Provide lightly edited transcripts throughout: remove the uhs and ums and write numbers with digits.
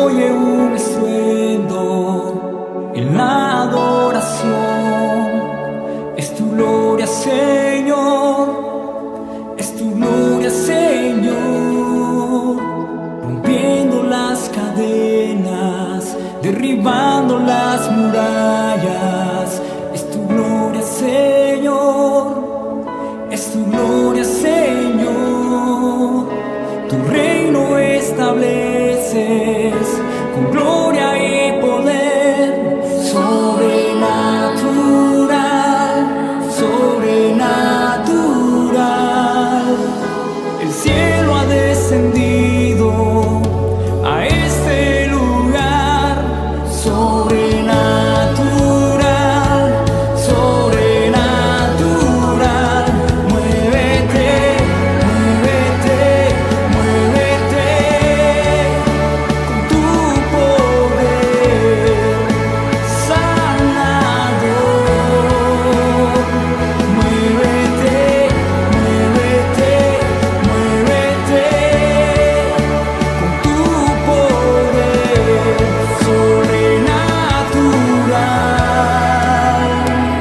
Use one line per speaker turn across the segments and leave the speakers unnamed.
oye un estruendo en la adoración. Es tu gloria, Señor, es tu gloria, Señor, rompiendo las cadenas, derribando las murallas. Es tu gloria, Señor, es tu gloria, Señor. Tu reino estableces con gloria y poder, sobrenatural, sobrenatural. El cielo ha descendido a este lugar, sobrenatural, sobrenatural. Muévete, muévete, muévete con tu poder sanador. Muévete, muévete, muévete con tu poder sobrenatural.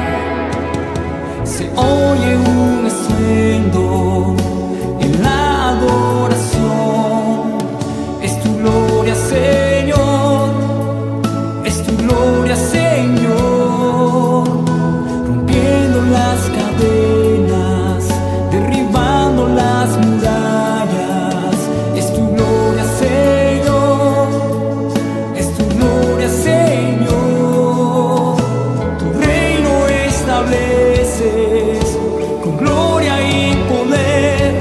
Se oye un estruendo en la adoración. Es tu gloria, Señor, es tu gloria, Señor, rompiendo las cadenas, derribando las murallas. Es tu gloria, Señor, es tu gloria, Señor. Tu reino estableces con gloria y poder,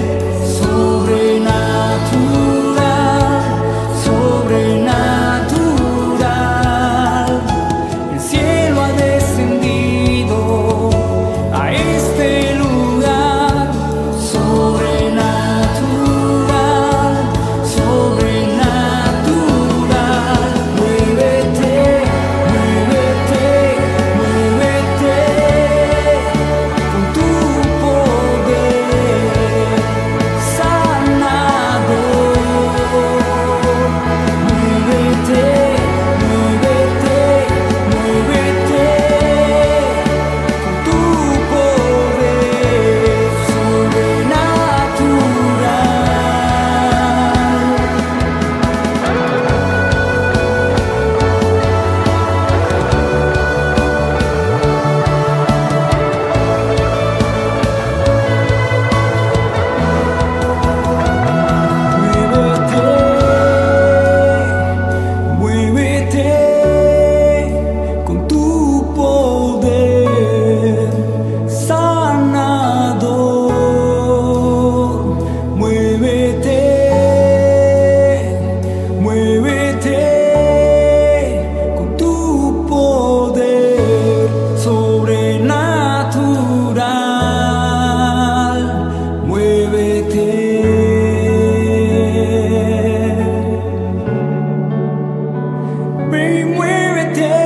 sobrenatural, sobrenatural. El cielo ha descendido a este lugar, sobrenatural, sobrenatural. Muévete, muévete, muévete con tu poder sanador. Muévete, muévete, muévete con tu poder sobrenatural. Muévete, muévete con tu poder sanador. Muévete, muévete con tu poder sobrenatural. Muévete. Ven y muévete.